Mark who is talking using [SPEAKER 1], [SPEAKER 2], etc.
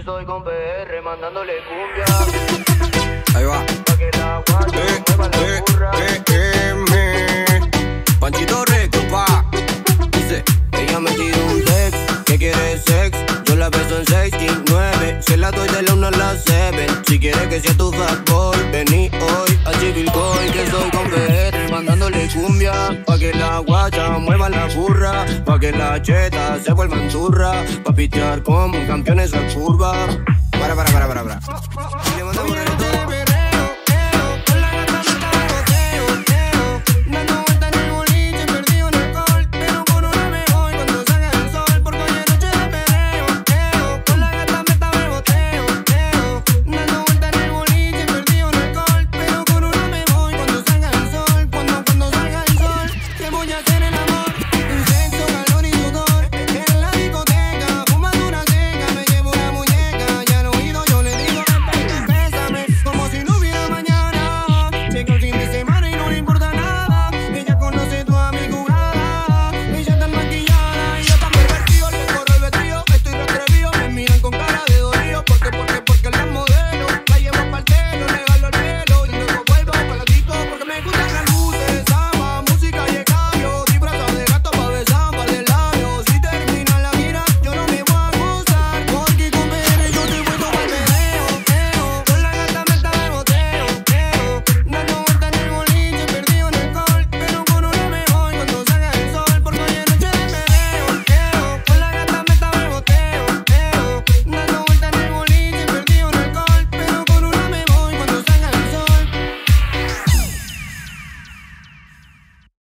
[SPEAKER 1] soy con PR mandándole cumbia.
[SPEAKER 2] Ahí va.
[SPEAKER 1] Pa' que la guacha mueva la burra.
[SPEAKER 2] Panchito Recto, pa. Dice, ella me tira un text, que quiere sex. Yo la beso en 6 y 9. Se la doy de la 1 a la 7. Si quieres que sea tu fuckboy, vení hoy a Chivilcoy, que soy con PR mandándole cumbia. Pa' que la guacha mueva la burra, pa' que la cheta se vuelvan turra, pa' pitear como campeones a curva. Para.